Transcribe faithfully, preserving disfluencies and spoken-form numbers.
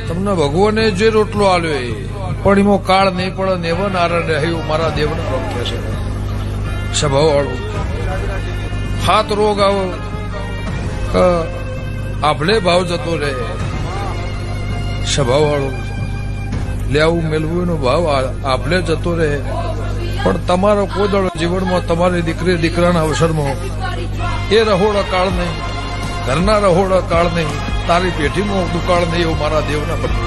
તમને ભગવાને જે રોટલો આલ્યો એ પણ એમાં કાળ નહીં પડે ને એવા નારાયણ રહ્યું મારા દેવના રોક્ય છે સ્વભાવ વાળું હાથ રોગ આવો આભલે ભાવ જતો રહે સ્વભાવ વાળું લેવું મેળવું એનો ભાવ આભલે જતો રહે પણ તમારો કોઈ દળો જીવનમાં તમારી દીકરી દીકરાના અવસરમાં એ રહોડા કાળ નહીં ઘરના રહોડા કાળ નહીં તારી પેઢીમાં દુકાળ નહીં એવું મારા દેવના